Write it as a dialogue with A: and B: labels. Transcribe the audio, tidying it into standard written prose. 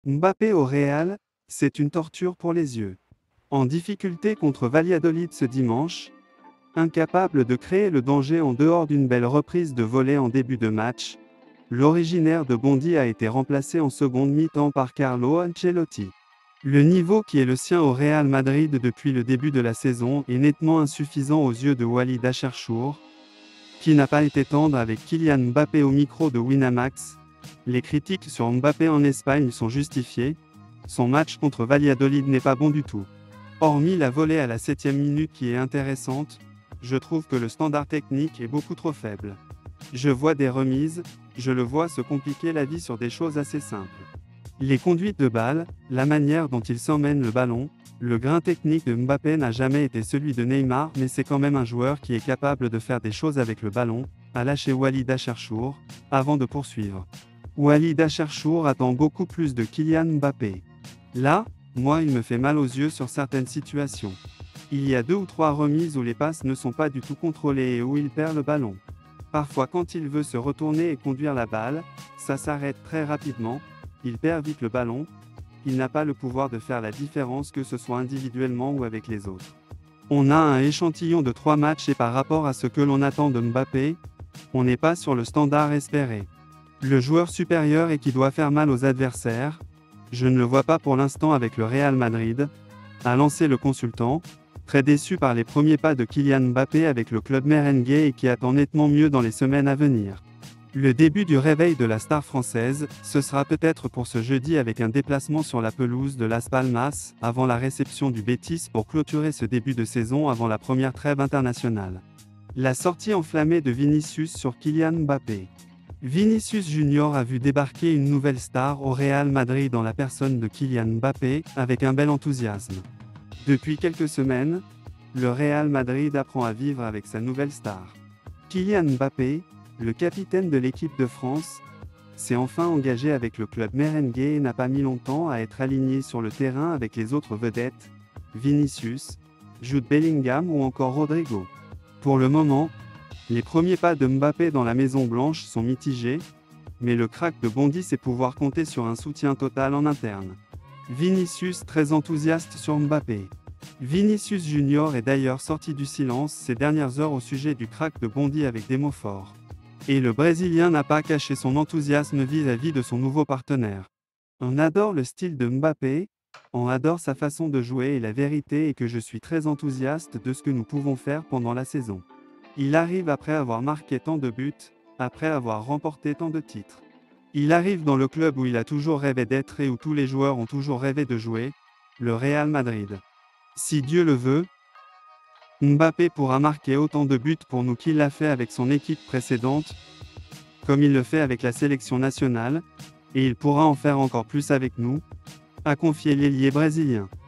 A: Mbappé au Real, c'est une torture pour les yeux. En difficulté contre Valladolid ce dimanche, incapable de créer le danger en dehors d'une belle reprise de volée en début de match, l'originaire de Bondy a été remplacé en seconde mi-temps par Carlo Ancelotti. Le niveau qui est le sien au Real Madrid depuis le début de la saison est nettement insuffisant aux yeux de Walid Acharchour, qui n'a pas été tendre avec Kylian Mbappé au micro de Winamax. Les critiques sur Mbappé en Espagne sont justifiées. Son match contre Valladolid n'est pas bon du tout. Hormis la volée à la 7e minute qui est intéressante, je trouve que le standard technique est beaucoup trop faible. Je vois des remises, je le vois se compliquer la vie sur des choses assez simples. Les conduites de balle, la manière dont il s'emmène le ballon, le grain technique de Mbappé n'a jamais été celui de Neymar, mais c'est quand même un joueur qui est capable de faire des choses avec le ballon, a lâché Walid Acharchour, avant de poursuivre. Walid Acharchour attend beaucoup plus de Kylian Mbappé. Là, moi il me fait mal aux yeux sur certaines situations. Il y a 2 ou 3 remises où les passes ne sont pas du tout contrôlées et où il perd le ballon. Parfois quand il veut se retourner et conduire la balle, ça s'arrête très rapidement, il perd vite le ballon, il n'a pas le pouvoir de faire la différence que ce soit individuellement ou avec les autres. On a un échantillon de 3 matchs et par rapport à ce que l'on attend de Mbappé, on n'est pas sur le standard espéré. Le joueur supérieur et qui doit faire mal aux adversaires, je ne le vois pas pour l'instant avec le Real Madrid, a lancé le consultant, très déçu par les premiers pas de Kylian Mbappé avec le club merengue et qui attend nettement mieux dans les semaines à venir. Le début du réveil de la star française, ce sera peut-être pour ce jeudi avec un déplacement sur la pelouse de Las Palmas, avant la réception du Betis pour clôturer ce début de saison avant la première trêve internationale. La sortie enflammée de Vinicius sur Kylian Mbappé. Vinicius Junior a vu débarquer une nouvelle star au Real Madrid dans la personne de Kylian Mbappé, avec un bel enthousiasme. Depuis quelques semaines, le Real Madrid apprend à vivre avec sa nouvelle star. Kylian Mbappé, le capitaine de l'équipe de France, s'est enfin engagé avec le club merengue et n'a pas mis longtemps à être aligné sur le terrain avec les autres vedettes, Vinicius, Jude Bellingham ou encore Rodrigo. Pour le moment, les premiers pas de Mbappé dans la Maison Blanche sont mitigés, mais le crack de Bondy sait pouvoir compter sur un soutien total en interne. Vinicius très enthousiaste sur Mbappé. Vinicius Junior est d'ailleurs sorti du silence ces dernières heures au sujet du crack de Bondy avec des mots forts. Et le Brésilien n'a pas caché son enthousiasme vis-à-vis de son nouveau partenaire. On adore le style de Mbappé, on adore sa façon de jouer et la vérité est que je suis très enthousiaste de ce que nous pouvons faire pendant la saison. Il arrive après avoir marqué tant de buts, après avoir remporté tant de titres. Il arrive dans le club où il a toujours rêvé d'être et où tous les joueurs ont toujours rêvé de jouer, le Real Madrid. Si Dieu le veut, Mbappé pourra marquer autant de buts pour nous qu'il l'a fait avec son équipe précédente, comme il le fait avec la sélection nationale, et il pourra en faire encore plus avec nous, a confié l'ailier brésilien.